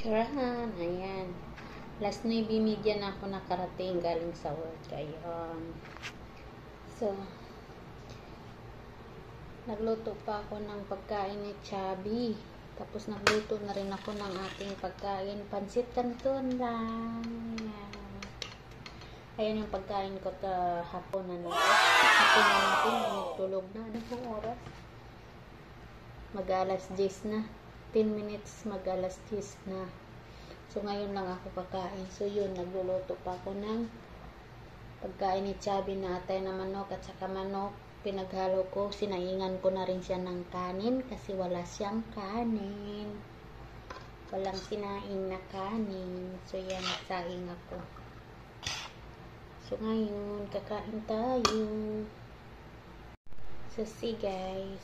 Tirahan, ayan. Last 9:30 na ako nakarating galing sa work. Ayun. So, nagluto pa ako ng pagkain ni Chubby. Tapos nagluto na rin ako ng ating pagkain. Pansit Canton lang. Ayan. Ayan yung pagkain ko hapon na hapon na natin. Nagtulog na. Ano pong oras? Mag-alas 10 na. 10 minutes mag-alas 10 na. So, ngayon lang ako kakain. So, yun. Nagluluto pa ako ng pagkain ni Chubby na atay na manok at saka manok. Pinaghalo ko. Sinaingan ko na rin siya ng kanin kasi wala siyang kanin. Walang sinaing na kanin. So, yan. Nagsaing ako. So, ngayon, kakain tayo. So, see guys.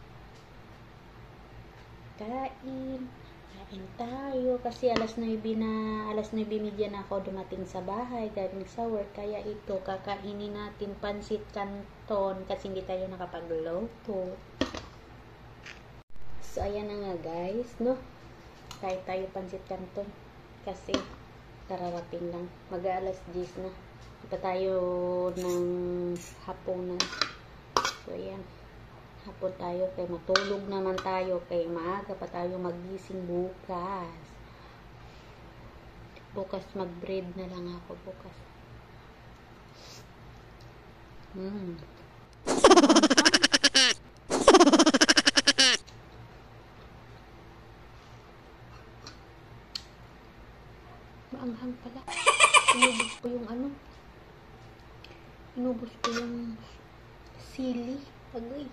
Kain tayo kasi alas 9:30 na ako dumating sa bahay galing sa work, kaya ito kakainin natin pansit canton kasi hindi tayo nakapagluto. So ayan na nga guys, no, tayo pansit canton kasi kararating lang, mag-alas 10 na pa tayo ng hapunan. So ayan, hapon tayo kay matulog naman tayo kay maaga pa tayo magising bukas mag-bread na lang ako bukas. Maanghang pala. Inubos ko yung sili. Agoy.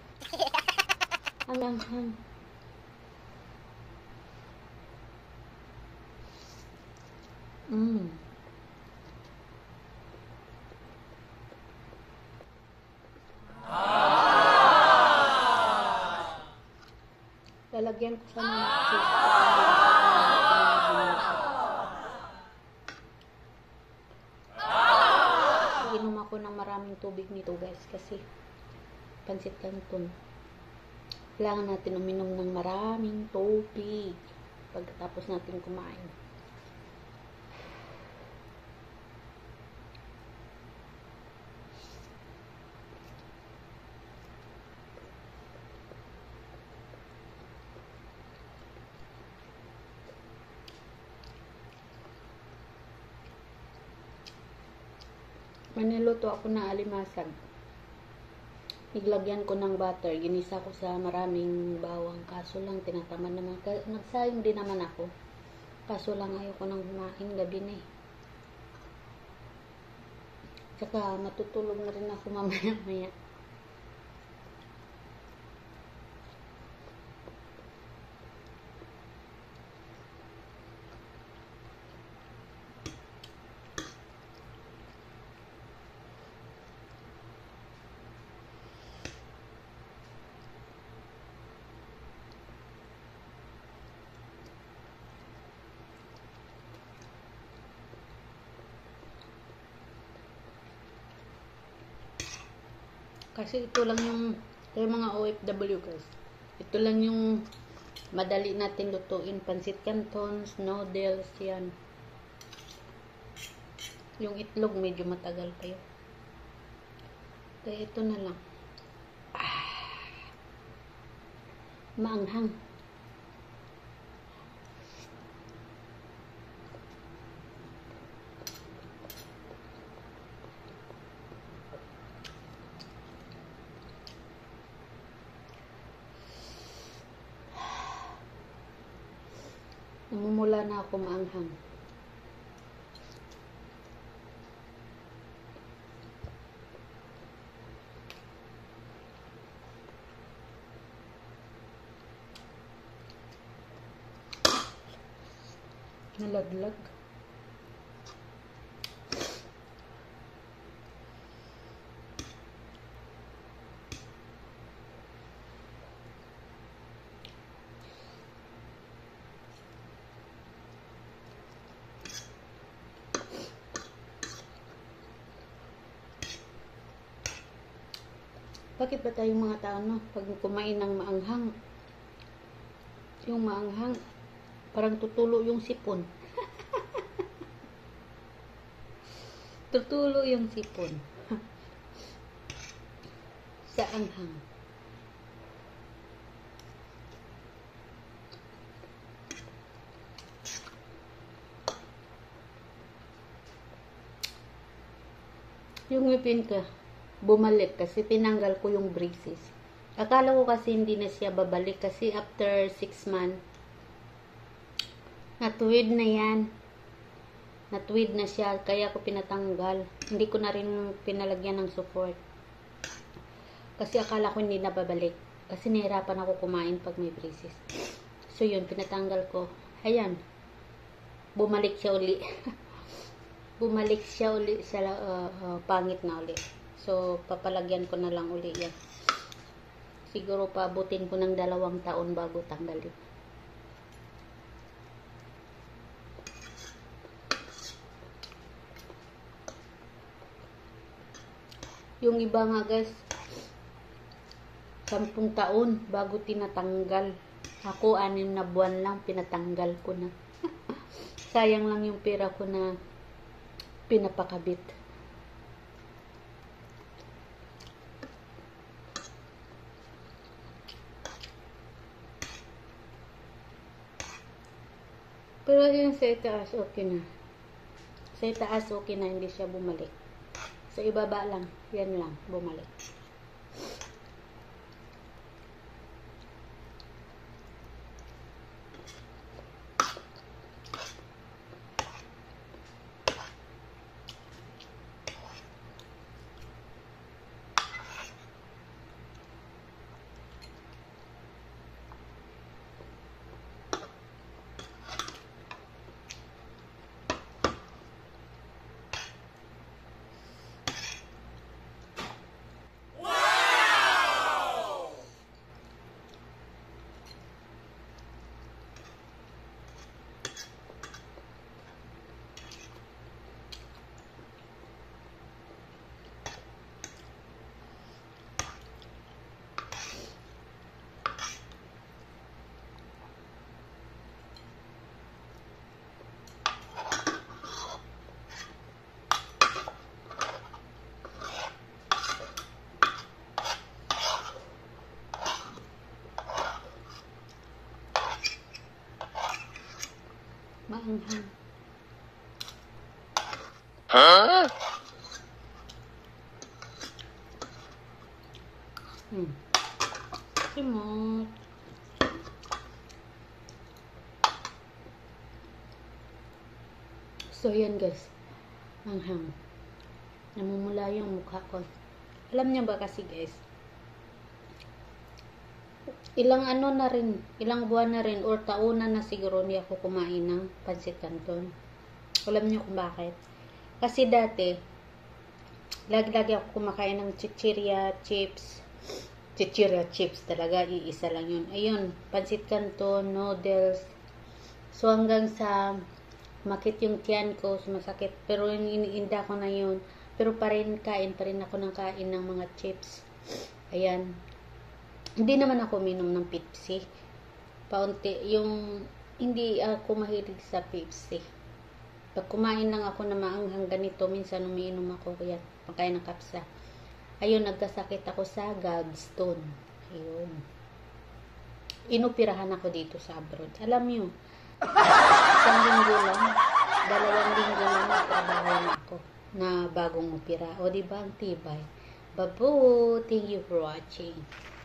Ang anghang. Lalagyan ko siya ng cheese. Inom ako ng maraming tubig nito guys kasi pansit canton. Kailangan natin uminom ng maraming tubig pagkatapos natin kumain. Maniluto ako ng alimasag. Iglagyan ko ng butter. Ginisa ko sa maraming bawang. Kaso lang, tinatamad naman. Nagsayang din naman ako. Kaso lang, ayoko nang kumain gabi na eh. Tsaka, matutulog na rin ako mamaya-maya. Kasi ito lang yung mga OFW guys. Ito lang yung madali natin lutuin. Pansit canton, noodles, yan. Yung itlog medyo matagal pa yun. Kaya ito na lang. Maanghang. Namumula na ako maanghang. Nalaglag. Bakit ba tayong mga tao, no? Pag kumain ng maanghang, yung maanghang, Parang tutulo yung sipon. Tutulo yung sipon. Sa anghang. Yung ngipin ko, bumalik kasi tinanggal ko yung braces. Akala ko kasi hindi na siya babalik kasi after 6 months, natuwid na yan. Natuwid na siya, kaya ko pinatanggal. Hindi ko na rin pinalagyan ng support. Kasi akala ko hindi na babalik. Kasi nahirapan ako kumain pag may braces. So yun, pinatanggal ko. Ayan, bumalik siya uli. Bumalik siya uli sa pangit na uli. So, papalagyan ko na lang uli yan. Siguro paabutin ko ng 2 taon bago tanggalin. Yung iba nga guys, 10 taon bago tinatanggal. Ako 6 na buwan lang pinatanggal ko na. Sayang lang yung pera ko na pinapakabit. Pero yun sa itaas, okay na. Sa itaas, okay na. Hindi siya bumalik. Sa ibaba lang. Yan lang. Bumalik. Maanghang. Huh? Simot. So, yan guys. Maanghang. Namumula yung mukha ko. Alam niyo ba kasi guys, ilang buwan na rin or taunan na siguro hindi ako kumain ng pancit canton. Alam niyo kung bakit? Kasi dati, lagi ako kumakain ng chichirya chips. Chichirya chips talaga, iisa lang yun. Ayun, pancit canton, noodles. So hanggang sa makit yung tiyan ko, sumasakit. Pero iniinda ko na yun. Pero kain pa rin ako ng kain ng mga chips. Ayan. Hindi naman ako minom ng Pepsi. Paunti, hindi ako mahilig sa Pepsi. Pag kumain lang ako na maanghang ganito, minsan umiinom ako, kaya pagkain ng kapsa. Ayun, nagkasakit ako sa gallstone. Ayun. Inoperahan ako dito sa abroad. Alam nyo, 1 linggo lang, 2 linggo lang nagtrabaho na ako na bagong opera. O diba, ang tibay. Babu, thank you for watching.